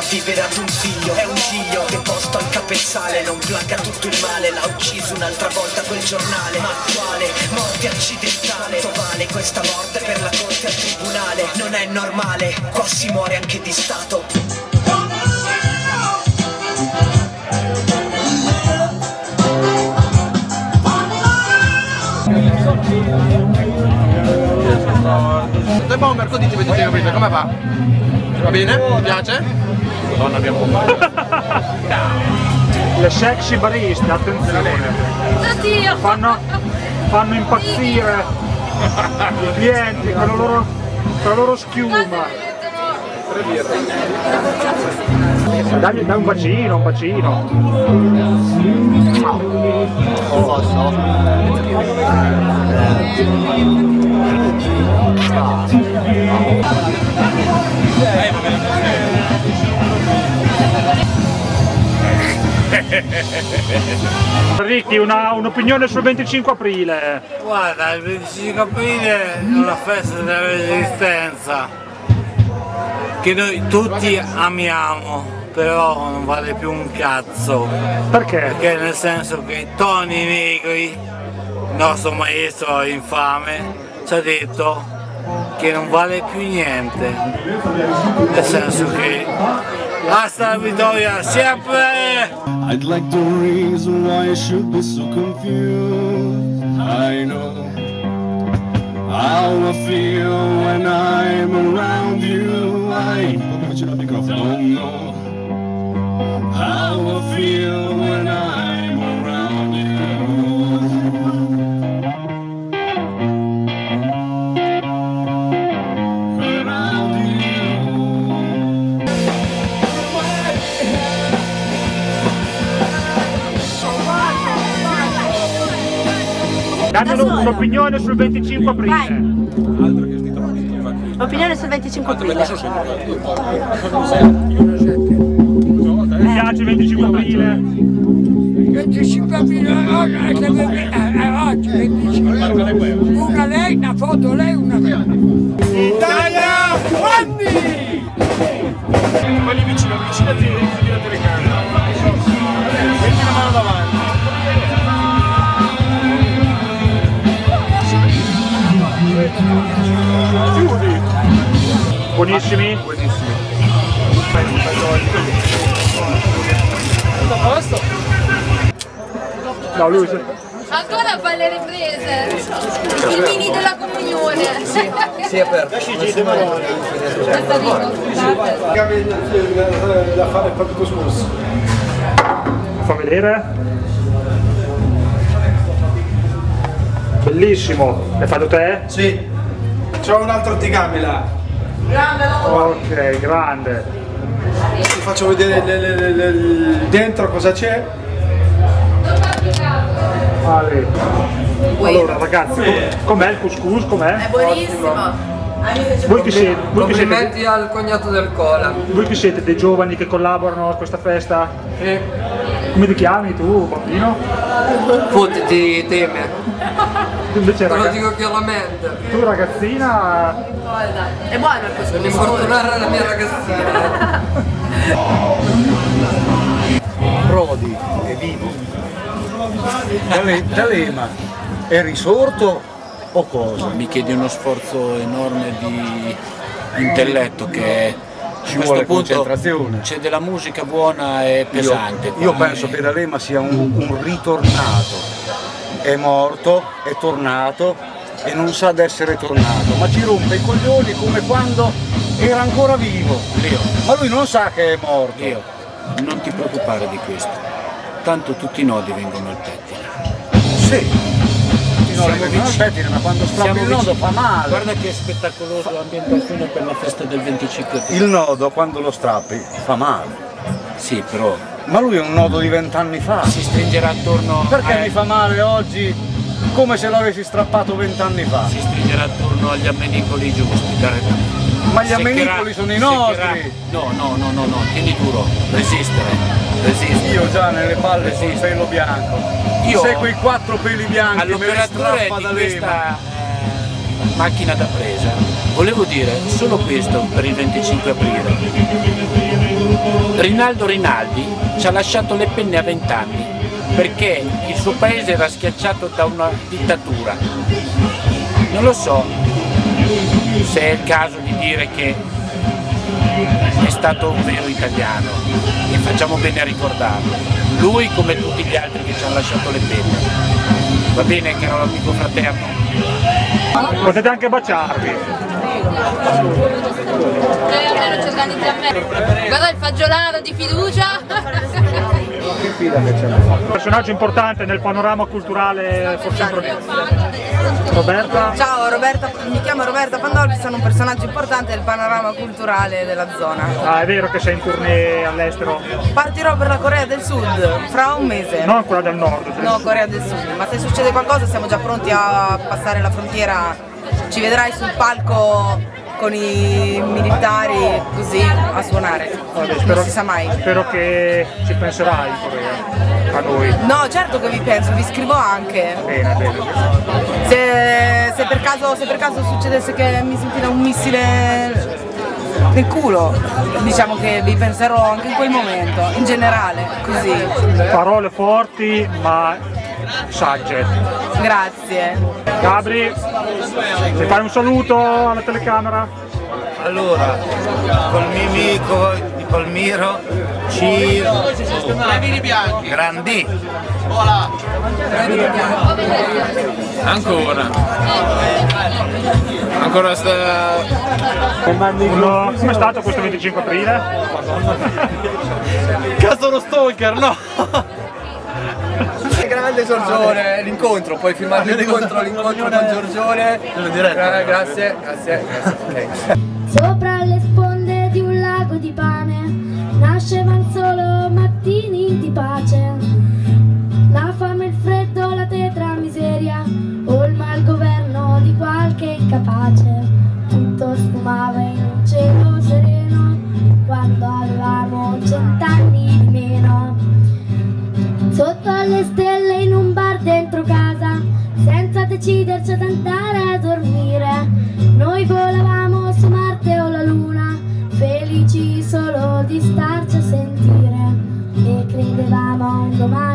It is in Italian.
liberato un figlio, è un giglio deposto al capezzale, non placa tutto il male, l'ha ucciso un'altra volta quel giornale. Ma quale morte accidentale? Vale questa morte per la corte al tribunale, non è normale, qua si muore anche di stato. Due bomber così ti vedete capito, come va? Va bene? Ti piace? Madonna abbiamo Le sexy bariste, attenzione, fanno impazzire i clienti con la loro schiuma. Dai un bacino, un bacino. Ricchi, un'opinione sul 25 aprile. Guarda, il 25 aprile è una festa della resistenza che noi tutti amiamo, però non vale più un cazzo. Perché? Perché nel senso che Tony Negri, il nostro maestro infame, ci ha detto che non vale più niente, nel senso che hasta la vittoria sempre! I'd like the reason why I should be so confused. I know how I feel when I'm around you. I don't know how I feel when I'm around you. Danno un'opinione sul 25 aprile. Opinione sul 25 aprile. Mi piace il 25 aprile? 25 aprile, oggi 25. Una lei, una foto, lei, una Italia, Fanni! Quelli vicino alla telecamera. Metti la mano davanti. Chiudi. Buonissimi? Buonissimi. Tutto a posto? No, lui ancora palle riprese. Il mini della comunione. Sì, è aperto. Da fare proprio cosmos. Fa vedere? Bellissimo. L'hai fatto te? Sì. C'ho un altro origami là. Grande ok, grande. Ti faccio vedere dentro cosa c'è. Vale. Allora ragazzi, com'è il couscous? Com'è? È buonissimo. Voi chi siete? Complimenti al cognato del Cola. Voi chi siete? Dei giovani che collaborano a questa festa? Come ti chiami tu, bambino? Fottiti teme. Tu invece Te lo dico chiaramente. Tu ragazzina? È buono il couscous. Non infortunare la mia ragazzina. Prodi è vivo. D'Alema è risorto o cosa? Mi chiedi uno sforzo enorme di intelletto che ci vuole concentrazione. C'è della musica buona e pesante. Io penso che D'Alema sia un ritornato. È morto, è tornato e non sa d'essere tornato, ma ci rompe i coglioni come quando era ancora vivo. Leo, ma lui non sa che è morto. Leo, non ti preoccupare di questo, tanto tutti i nodi vengono al pettine. Sì. Ma quando strappi il nodo fa male. Guarda che spettacoloso l'ambientazione per la festa del 25 aprile. Il nodo quando lo strappi fa male. Sì, però. Ma lui è un nodo di 20 anni fa. Si stringerà attorno. Perché mi fa male oggi come se l'avessi strappato 20 anni fa? Si stringerà attorno agli ammenicoli giusti, Ma gli ammenicoli sono i nostri! No, tieni duro, resistere. Io già nelle palle sono il pelo bianco. Se quei 4 peli bianchi all'operatore di questa macchina da presa volevo dire solo questo per il 25 aprile. Rinaldo Rinaldi ci ha lasciato le penne a 20 anni perché il suo paese era schiacciato da una dittatura. Non lo so se è il caso di dire che è stato un vero italiano e facciamo bene a ricordarlo. Lui come tutti gli altri che ci hanno lasciato le penne. Va bene, caro amico fraterno? Potete anche baciarvi. Almeno ci organizziamo meglio. Guarda il fagiolato di fiducia. Un personaggio importante nel panorama culturale Roberta. Ciao, mi chiamo Roberta Pandolfi, sono un personaggio importante del panorama culturale della zona. Ah, è vero che sei in tournée all'estero? Partirò per la Corea del Sud fra un mese. Non Corea del Nord? No, Corea del Sud, ma se succede qualcosa siamo già pronti a passare la frontiera. Ci vedrai sul palco con i militari così a suonare. Vabbè, non si sa mai. Spero che ci penserai in Corea, a noi. No, certo che vi penso, vi scrivo anche. Bene, bene. Se per caso succedesse che mi si infila un missile nel culo, diciamo che vi penserò anche in quel momento, in generale, così. Parole forti ma sagge. Grazie. Gabri, mi fai un saluto alla telecamera? Allora, col mio amico di Palmiro, grandi. Ancora sta... Com'è stato questo 25 aprile? Cazzo lo stalker, no! Grande Giorgione, l'incontro, puoi filmare l'incontro con Giorgione. Grazie. Okay. Sopra le sponde di un lago di pane nascevan solo mattini di pace. La fame, il freddo, la tetra miseria o il malgoverno di qualche incapace. Tutto sfumava in un cielo sereno quando avevamo 100 anni di meno. Sotto alle stelle in un bar dentro casa, senza deciderci ad andare a dormire, noi volavamo su Marte o la Luna, felici solo di starci a sentire, e credevamo a un domani.